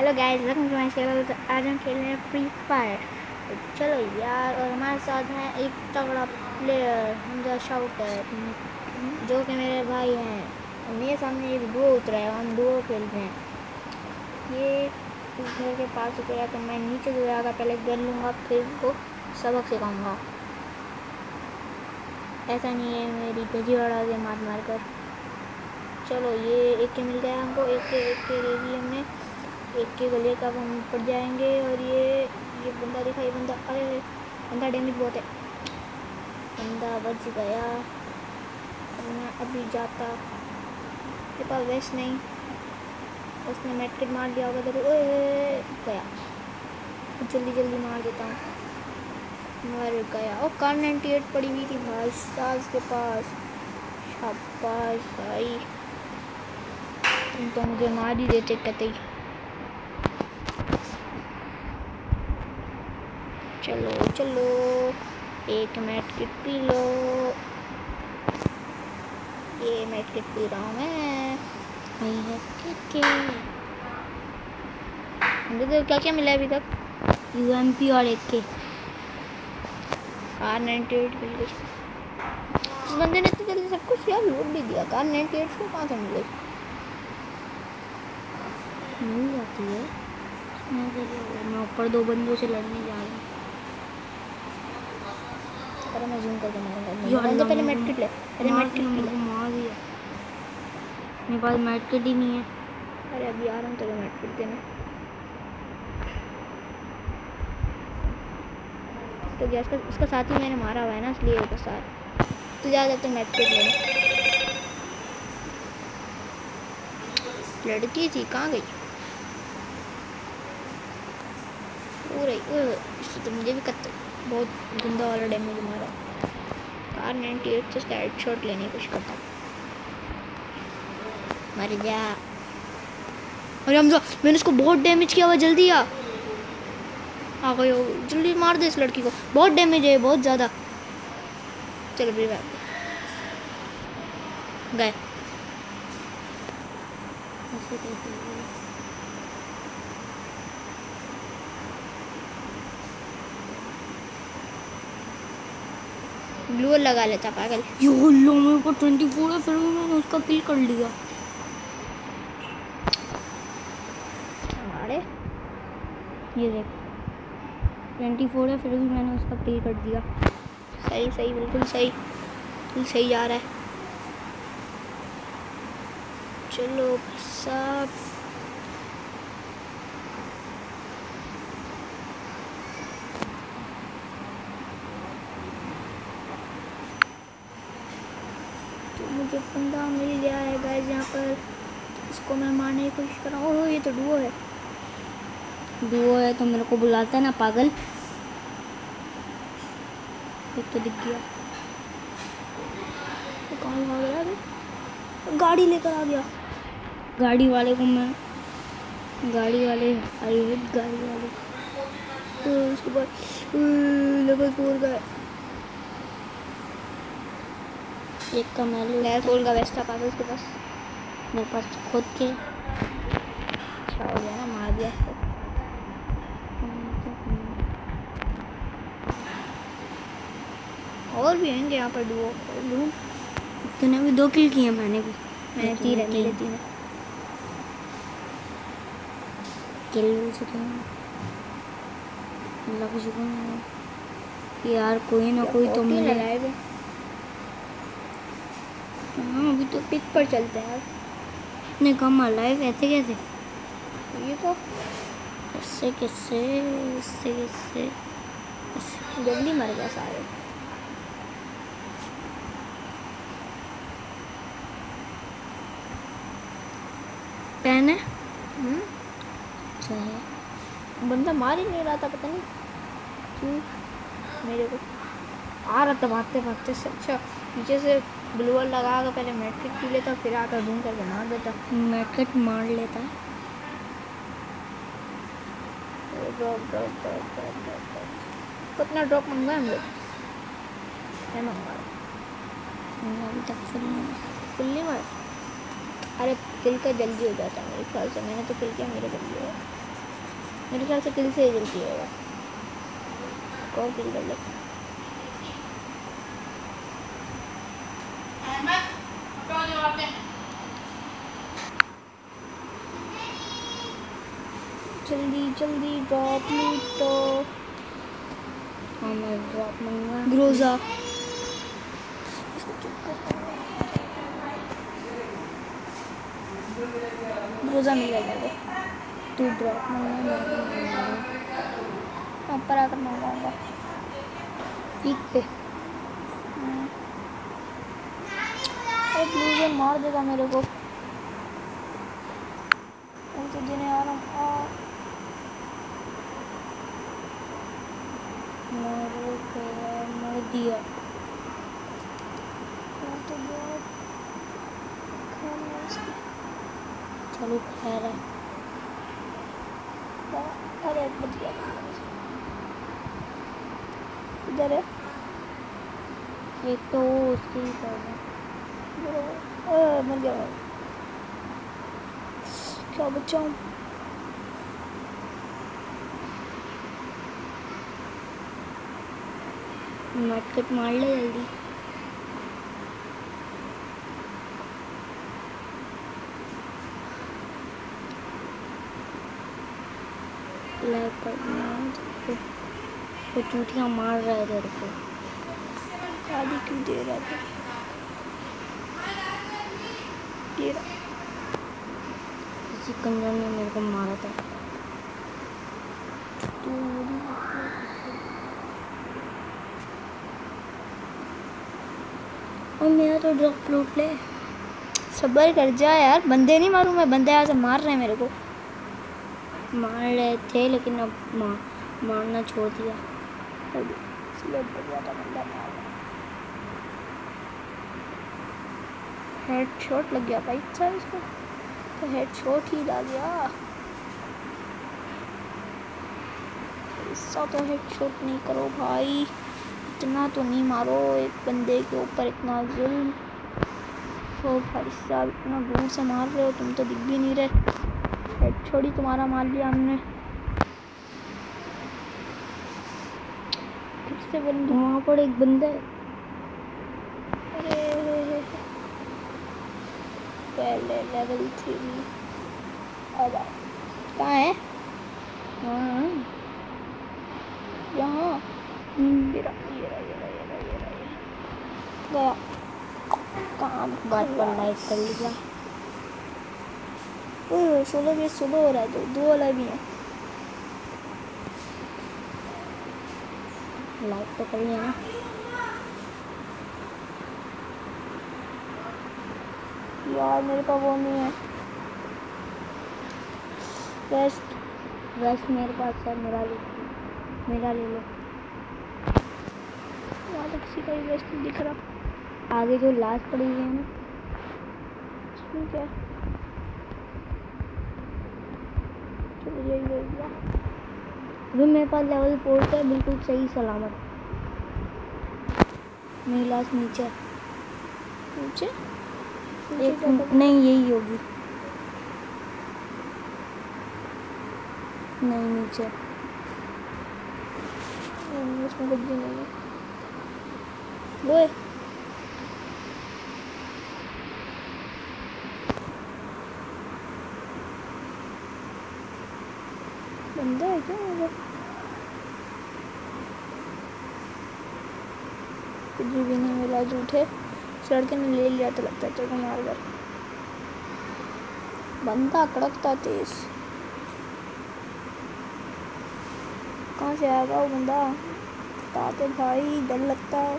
Hello guys, welcome to my channel. आज हम खेल रहे हैं फ्री फायर। तो चलो यार, और हमारे साथ हैं एक तगड़ा प्लेयर हमजा शाउटर, जो कि मेरे भाई हैं। मेरे सामने एक डुओ उतरा है, हम डुओ खेल रहे हैं। ये इस घर के पास उतरा तो मैं नीचे जो जाकर पहले गन लूँगा, फिर उनको सबक सिखाऊँगा। ऐसा नहीं है मेरी धजी उड़ा दे मार मार कर। चलो, ये एक के मिल गया हमको, एक के ले लिए हमने, एक के गले का हम पड़ जाएंगे। और ये बंदा देखा, ये बंदा, अरे बंदा डैमेज बहुत है, बंदा बच गया। और मैं अभी जाता, मेरे पास वेस्ट नहीं, उसने मेडकिट मार दिया होगा तो गया। जल्दी जल्दी मार देता हूँ, मर गया। और कार 98 पड़ी हुई थी भाई साहब के पास। शाबाश भाई, तुम तो मुझे मार ही देते कतई। चलो चलो, एक मेडकिट पी लो। ये मेडकिट पी रहा हूँ मैं। मुझे क्या क्या मिला है अभी तक? UMP और एक के कार 98 मिल गई। इस बंदे ने इतनी जल्दी सब कुछ यार लूट भी दिया। कार 98 को कहाँ से मिल गई? मिल जाती है। मैं ऊपर दो बंदों से लड़ने जा रहा हूँ। अरे मैं जूम करके मारूंगा। पहले मेडकिट ले, पहले मेडकिट ले। मार दिया, मेरे पास मेडकिट ही नहीं है। अरे अभी आ रहा हूँ तेरे मेडकिट देने। तो गैस का उसका साथी मैंने मारा हुआ है ना, इसलिए उसका साथ तो ज़्यादा तो मेडकिट लेने। लड़की थी, कहाँ गई? हो रही, इससे तो मुझे भी बहुत गंदा वाला डैमेज मारा। कार 98 से स्लाइड शॉट लेने की कोशिश करता हूँ। मर गया। अरे हमजा, मैंने उसको बहुत डैमेज किया हुआ। जल्दी आ गई हो, जल्दी मार दे इस लड़की को, बहुत डैमेज है, बहुत ज़्यादा। चलो भी गए। ग्लू लगा लेता पागल। यो लो, मेरे को 24 है, फिर भी मैंने उसका किल कर लिया। अरे ये देख, 24 है, फिर भी मैंने उसका किल कर दिया। सही सही, बिल्कुल सही, बिल्कुल सही जा रहा है। चलो सब तो मुझे बंदा मिल गया है गाइस यहाँ पर। इसको मैं मारने की कोशिश कर रहा हूँ। ये तो डुओ है। डुओ है तो मेरे को बुलाता है ना पागल। एक तो दिख गया, तो कहाँ भाग गया अभी? गाड़ी लेकर आ गया। गाड़ी वाले को मैं, गाड़ी वाले, आई हेट गाड़ी वाले। उसके बाद लेवल 4 का एक का मैं लेवल 4 का वेस्ट था पागल उसके पास। मेरे पास खुद के। अच्छा हो गया ना, मार दिया उसको। और भी होंगे यहाँ पर डुओ। तूने भी 2 किल किए, मैंने 3 है, मेरे 3 है। किल लग चुका यार, कोई ना कोई तो मिले। हाँ, अभी तो पिक पर चलते हैं यार। इतने कम अलाइव ऐसे कैसे? ये तो इससे किससे, इससे किससे, जल्दी मर गया सारे। पेन है। अच्छा है, बंदा मार ही नहीं रहा था, पता नहीं क्यों। मेरे को आ रहा था भागते भागते से। अच्छा, पीछे से ग्लूअर लगा कर पहले मेडकिट पी लेता, फिर आकर घूम करके मार देता। मेडकिट मार लेता। ड्रॉप कितना ड्रॉप मंगवाए हम लोग? है मंगवा अभी तक फुल मार। अरे किल का जल्दी हो जाता है मेरे ख्याल से, मैंने तो किल किया, मेरे जल्दी हो। मेरे ख्याल से किल से ही जल्दी आएगा। को किल कर ले। जल्दी जल्दी ड्रॉप लूटो। हाँ मैं ड्रॉप मंगा। ग्रोजा ग्रोजा मिल गया मेरे को। तू ड्रॉप मंगा। ऊपर आकर मंगाऊंगा पीक पे। ब्लू जोन मार देगा मेरे को। तो देने आ रहा हूँ। मर दिया। तो बहुत चलो खैर है। अरे बच गया। इधर है एक तो उसके ही पड़ना। मर गया। क्या बचाऊं? मटकट मार ले जल्दी। लाइक कर दिया। वो चूटियाँ मार रहा है तेरे को। गाली क्यों दे रहा था? किसी कंजर ने मेरे को मारा था। तू और मेरा तो ड्रॉप लूट ले। सब्र कर जा यार। बंदे नहीं मारूं मैं। बंदे यहाँ से मार रहे हैं मेरे को। मार रहे थे लेकिन अब मारना छोड़ दिया। हेडशॉट लग गया भाई साहब इसको। तो हेडशॉट ही लग गया। ऐसा तो हेडशॉट नहीं करो भाई। इतना तो नहीं मारो एक बंदे के ऊपर इतना जुल्म। ओ भाई साहब इतना दूर से मार रहे हो। तुम तो दिख भी नहीं रहे। हेडशॉट ही तुम्हारा मार लिया हमने। फिर से बंदूक। वहाँ पर एक बंदा है। अरे पहले लेवल 3 अब कहाँ है? हाँ यहाँ ये गया। काम बात पर लाइक कर लिया। 16 भी 16 हो रहा है। दो वाला भी है। लाइक तो कर लिया ना। यार मेरे पास वो नहीं है। वेस्ट मेरे पास है। मेरा ले लो। यहाँ तो किसी का भी वेस्ट नहीं दिख रहा। आगे जो लास्ट पड़ी हुई है ना इसमें क्या? चलो यही ले लिया। अभी मेरे पास लेवल 4 का बिल्कुल सही सलामत। मेरी लास्ट नीचे एक नहीं यही होगी। नहीं नीचे इसमें कुछ भी नहीं है। वो है बंदा है क्या? कुछ भी नहीं मिला। झूठे लड़के ने ले लिया तो लगता है। तेरे को मार कर बंदा कड़कता तेज। कहाँ से आएगा वो बंदा? बताते भाई डर लगता है।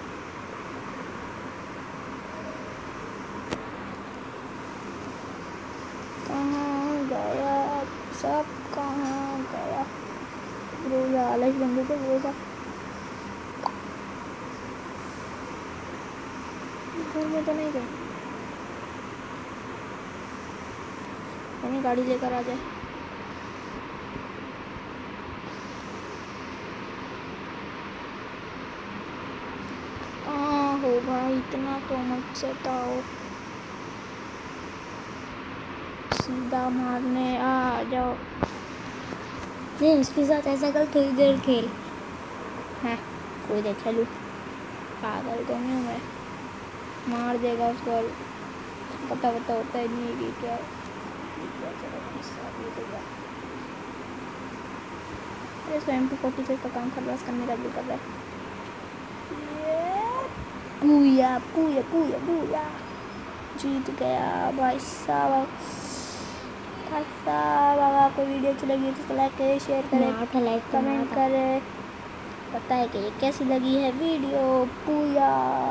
कहाँ गया सब? कहाँ गया? रोजा आलस बंदे थे। रोजा घर में तो नहीं गए। यानी गाड़ी लेकर आ जाए। हो भाई इतना तो मत सताओ। सीधा मारने आ जाओ। नहीं, उसके साथ ऐसा कर, थोड़ी देर खेल। है कोई देख लूँ, पागल तो नहीं हूँ मैं, मार देगा उसको और पता होता ही नहीं है कि क्या इसको MP46 का काम कर रहा है, करने का दिल कर रहा है। पूया पूया पूया पूया, जीत गया भाई साहब। भाई साहब, अगर आपको वीडियो अच्छी लगी तो लाइक करें, शेयर करें, लाइक कमेंट करें, बताएं कि ये कैसी लगी है वीडियो। पूया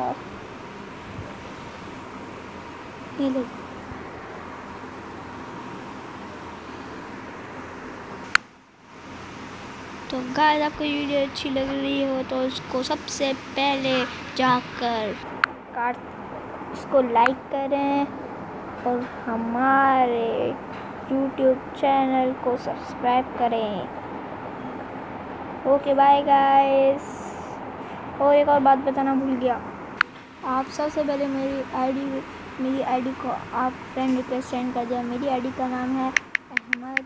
तो गाइस, आपको ये वीडियो अच्छी लग रही हो तो उसको सबसे पहले जाकर इसको लाइक करें और हमारे YouTube चैनल को सब्सक्राइब करें। Okay bye guys. और एक और बात बताना भूल गया, आप सबसे पहले मेरी आईडी को आप फ्रेंड रिक्वेस्ट सेंड कर दिया। मेरी आईडी का नाम है अहमद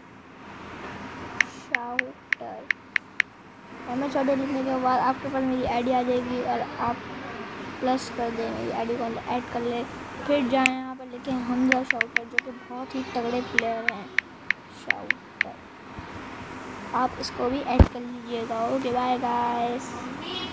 शाउटर। अहमद शाउटर लिखने के बाद आपके पास मेरी आईडी आ जाएगी और आप प्लस कर दें, मेरी आईडी को ऐड कर ले। फिर जाएं यहाँ पर लिखें हमजा शाउटर, जो कि बहुत ही तगड़े प्लेयर हैं शाउटर, आप इसको भी ऐड कर लीजिएगा। Okay bye guys.